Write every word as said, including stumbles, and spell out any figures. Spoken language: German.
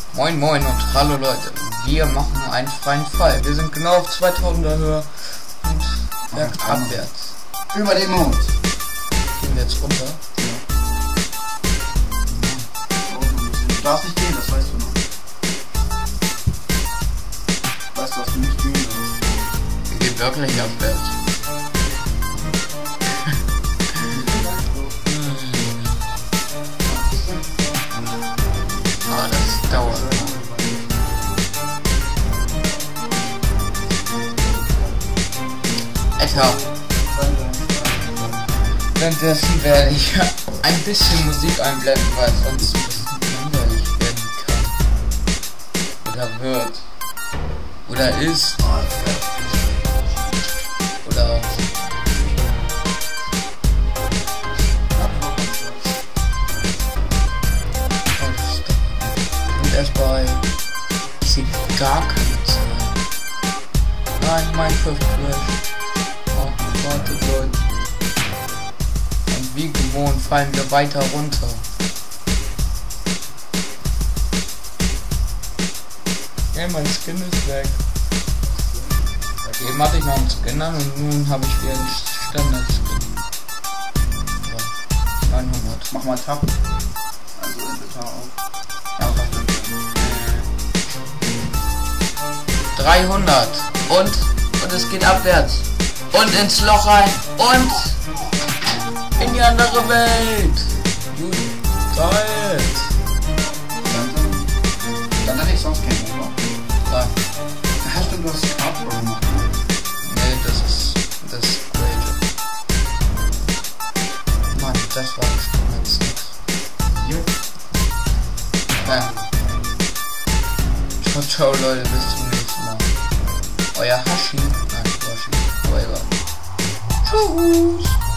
Moin moin und hallo Leute, wir machen einen freien Fall. Wir sind genau auf zweitausender Höhe und bergabwärts. Über den Mond. Gehen wir jetzt runter. Ja. Du darfst nicht gehen, das weißt du noch. Weißt du, dass du nicht gehen darfst? Wir gehen wirklich abwärts. Ah, das dauert. Alter. Währenddessen werde ich ein bisschen Musik einblenden, weil es sonst ein bisschen langweilig werden kann. Oder wird. Oder ist. Oder. Und erst bei. Ich sehe gar keine Zahl. Nein, Minecraft Crash. Oh, warte, Leute. Und wie gewohnt fallen wir weiter runter. Ja, mein Skin ist weg. Eben hatte ich noch einen Skin an und nun habe ich wieder einen Standard-Skin. So, neunhundert. Mach mal Tab. Also Inventar auf. Ja, dreihundert. Und, und es geht abwärts. Und ins Loch rein. Und in die andere Welt. Gut. Geil. Dann hätte ich sonst keinen, oder? Ja. Hast du das Cardboard gemacht? Nee, das ist. Das ist great. Mann, das war bestimmt jetzt nix. Hier. Ja. Ciao, ciao, Leute, bis zum nächsten Mal. Euer Hashi. Nein, Hashi. Aber egal. Tschüss.